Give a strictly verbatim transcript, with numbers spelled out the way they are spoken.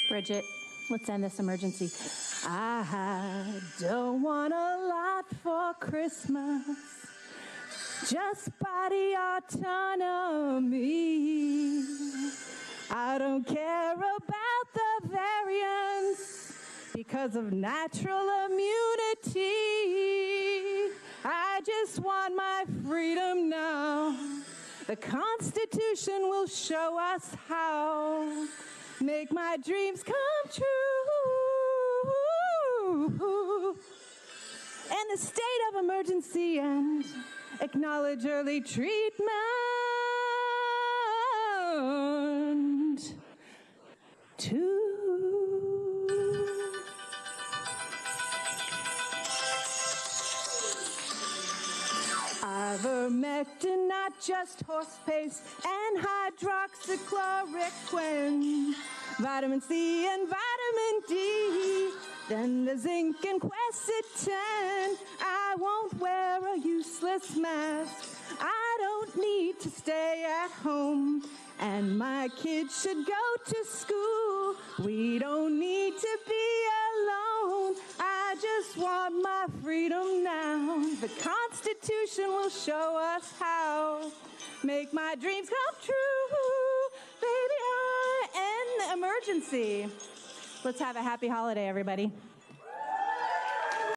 Bridget, let's end this emergency. I don't want a lot for Christmas, just body autonomy. I don't care about the variants because of natural immunity. I just want my freedom now. The Constitution will show us how. Make my dreams come true. And the state of emergency and acknowledge early treatment. Two. Ivermectin, not just horse paste, and hydroxychloroquine, vitamin C and vitamin D, then the zinc and quercetin. I won't wear a useless mask. I don't need to stay at home, and my kids should go to school. We don't need to be alone. I just want my freedom now. The Constitution will show us how. Make my dreams come true. Baby, I end the emergency. Let's have a happy holiday, everybody.